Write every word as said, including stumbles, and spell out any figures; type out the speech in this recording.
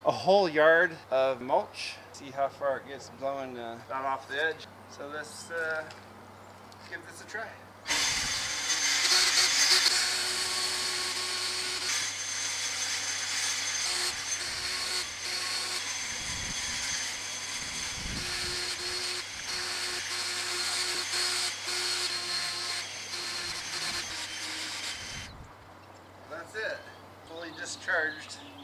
a whole yard of mulch. See how far it gets blowing uh, out off the edge. So let's uh, give this a try. That's it, fully discharged.